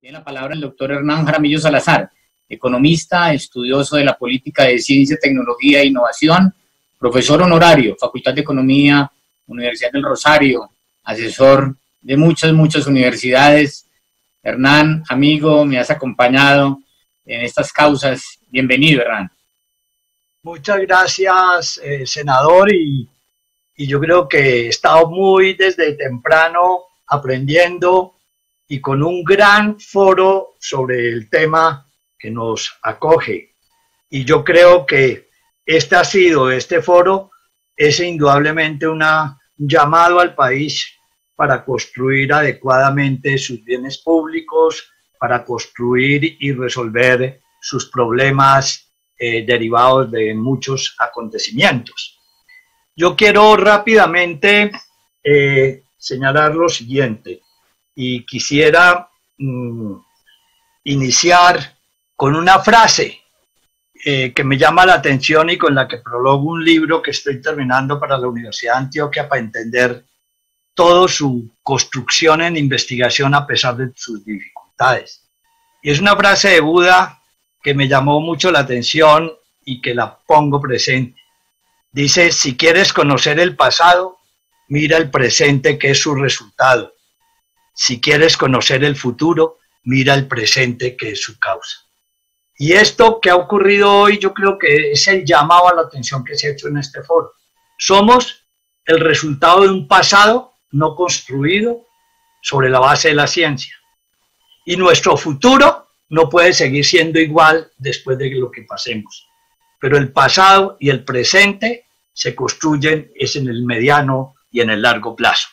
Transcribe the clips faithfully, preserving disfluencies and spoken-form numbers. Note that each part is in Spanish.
Tiene la palabra el doctor Hernán Jaramillo Salazar, economista, estudioso de la política de ciencia, tecnología e innovación, profesor honorario, Facultad de Economía, Universidad del Rosario, asesor de muchas, muchas universidades. Hernán, amigo, me has acompañado en estas causas. Bienvenido, Hernán. Muchas gracias, eh, senador, y, y yo creo que he estado muy desde temprano aprendiendo y con un gran foro sobre el tema que nos acoge. Y yo creo que este ha sido, este foro es indudablemente una, un llamado al país para construir adecuadamente sus bienes públicos, para construir y resolver sus problemas eh, derivados de muchos acontecimientos. Yo quiero rápidamente eh, señalar lo siguiente y quisiera mm, iniciar con una frase eh, que me llama la atención y con la que prologo un libro que estoy terminando para la Universidad de Antioquia para entender toda su construcción en investigación a pesar de sus dificultades. Y es una frase de Buda que me llamó mucho la atención y que la pongo presente. Dice: si quieres conocer el pasado, mira el presente, que es su resultado. Si quieres conocer el futuro, mira el presente, que es su causa. Y esto que ha ocurrido hoy, yo creo que es el llamado a la atención que se ha hecho en este foro. Somos el resultado de un pasado no construido sobre la base de la ciencia. Y nuestro futuro no puede seguir siendo igual después de lo que pasemos. Pero el pasado y el presente se construyen es en el mediano y en el largo plazo.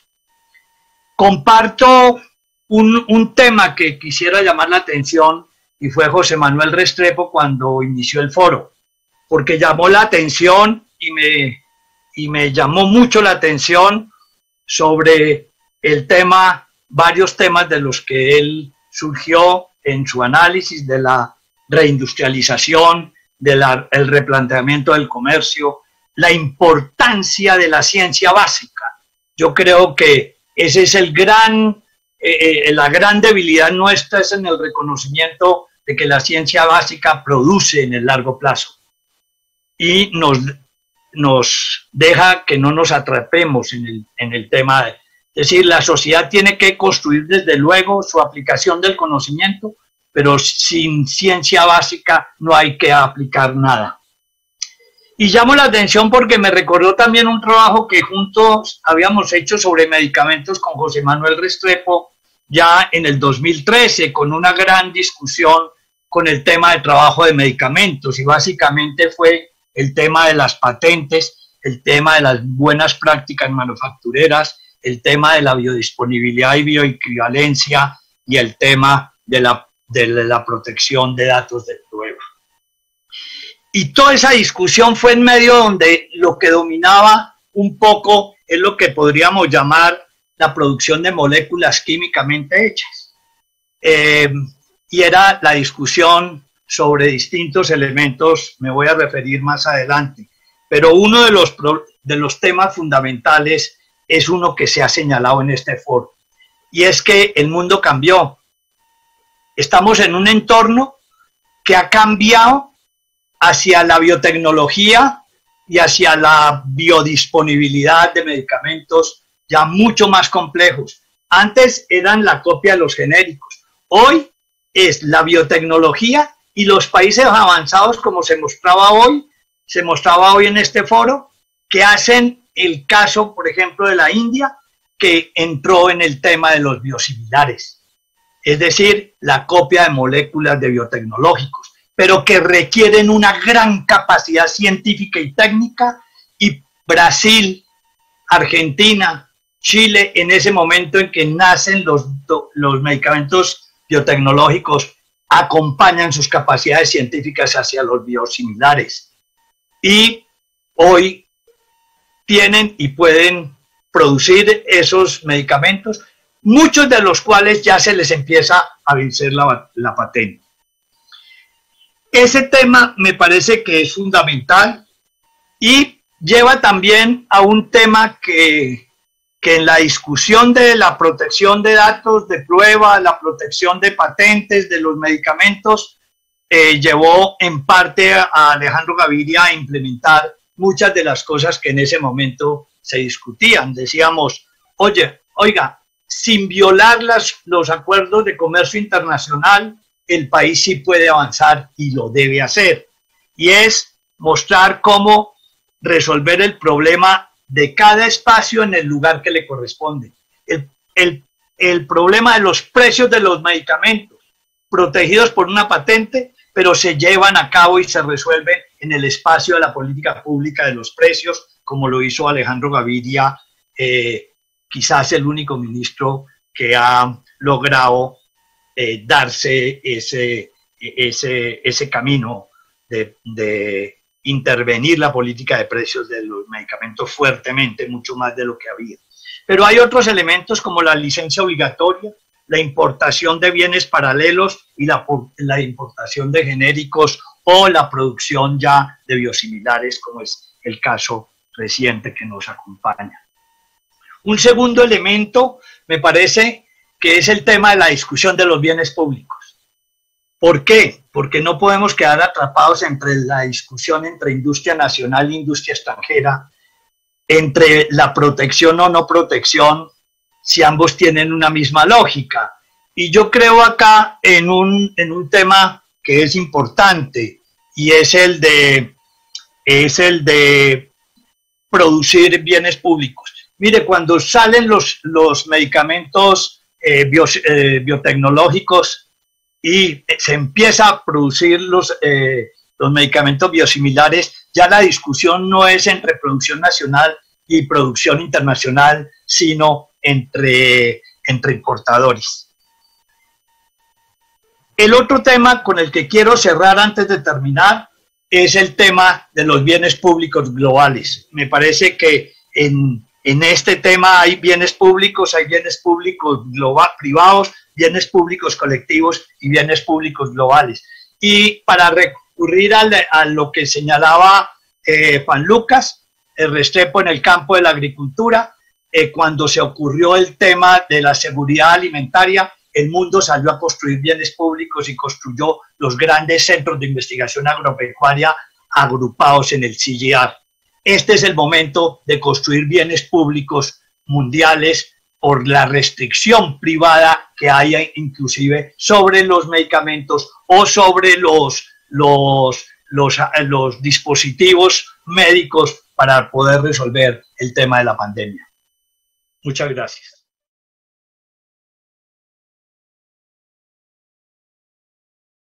Comparto un, un tema que quisiera llamar la atención y fue José Manuel Restrepo cuando inició el foro, porque llamó la atención y me, y me llamó mucho la atención sobre el tema, varios temas de los que él surgió en su análisis de la reindustrialización, del replanteamiento del comercio, la importancia de la ciencia básica. Yo creo que ese es el gran, eh, la gran debilidad nuestra, es en el reconocimiento de que la ciencia básica produce en el largo plazo y nos, nos deja que no nos atrapemos en el, en el tema. De, es decir, la sociedad tiene que construir desde luego su aplicación del conocimiento, pero sin ciencia básica no hay que aplicar nada. Y llamo la atención porque me recordó también un trabajo que juntos habíamos hecho sobre medicamentos con José Manuel Restrepo ya en el dos mil trece, con una gran discusión con el tema de trabajo de medicamentos, y básicamente fue el tema de las patentes, el tema de las buenas prácticas manufactureras, el tema de la biodisponibilidad y bioequivalencia y el tema de la, de la protección de datos de prueba. Y toda esa discusión fue en medio donde lo que dominaba un poco es lo que podríamos llamar la producción de moléculas químicamente hechas. Eh, y era la discusión sobre distintos elementos, me voy a referir más adelante. Pero uno de los, de los temas fundamentales es uno que se ha señalado en este foro. Y es que el mundo cambió. Estamos en un entorno que ha cambiado hacia la biotecnología y hacia la biodisponibilidad de medicamentos ya mucho más complejos. Antes eran la copia de los genéricos. Hoy es la biotecnología y los países avanzados, como se mostraba hoy, se mostraba hoy en este foro, que hacen el caso, por ejemplo, de la India, que entró en el tema de los biosimilares. Es decir, la copia de moléculas de biotecnológicos, pero que requieren una gran capacidad científica y técnica, y Brasil, Argentina, Chile, en ese momento en que nacen los, los medicamentos biotecnológicos, acompañan sus capacidades científicas hacia los biosimilares. Y hoy tienen y pueden producir esos medicamentos, muchos de los cuales ya se les empieza a vencer la, la patente. Ese tema me parece que es fundamental y lleva también a un tema que que en la discusión de la protección de datos de prueba, la protección de patentes de los medicamentos, eh, llevó en parte a Alejandro Gaviria a implementar muchas de las cosas que en ese momento se discutían. Decíamos, oye, oiga, sin violar las, los acuerdos de comercio internacional, el país sí puede avanzar y lo debe hacer. Y es mostrar cómo resolver el problema de cada espacio en el lugar que le corresponde. El, el, el problema de los precios de los medicamentos, protegidos por una patente, pero se llevan a cabo y se resuelven en el espacio de la política pública de los precios, como lo hizo Alejandro Gaviria, eh, quizás el único ministro que ha logrado eh, darse ese, ese, ese camino de, de intervenir la política de precios de los medicamentos fuertemente, mucho más de lo que había. Pero hay otros elementos como la licencia obligatoria, la importación de bienes paralelos y la, la importación de genéricos o la producción ya de biosimilares, como es el caso reciente que nos acompaña. Un segundo elemento me parece que es el tema de la discusión de los bienes públicos. ¿Por qué? Porque no podemos quedar atrapados entre la discusión entre industria nacional e industria extranjera, entre la protección o no protección, si ambos tienen una misma lógica. Y yo creo acá en un, en un tema que es importante, y es el de, es el de producir bienes públicos. Mire, cuando salen los, los medicamentos eh, bios, eh, biotecnológicos, y se empieza a producir los, eh, los medicamentos biosimilares, ya la discusión no es entre producción nacional y producción internacional, sino entre, entre importadores. El otro tema con el que quiero cerrar antes de terminar es el tema de los bienes públicos globales. Me parece que en, en este tema hay bienes públicos, hay bienes públicos global, privados, bienes públicos colectivos y bienes públicos globales. Y para recurrir a, a lo que señalaba eh, Juan Lucas, el Restrepo en el campo de la agricultura, eh, cuando se ocurrió el tema de la seguridad alimentaria, el mundo salió a construir bienes públicos y construyó los grandes centros de investigación agropecuaria agrupados en el C G I A R. Este es el momento de construir bienes públicos mundiales por la restricción privada que haya inclusive sobre los medicamentos o sobre los, los, los, los dispositivos médicos para poder resolver el tema de la pandemia. Muchas gracias.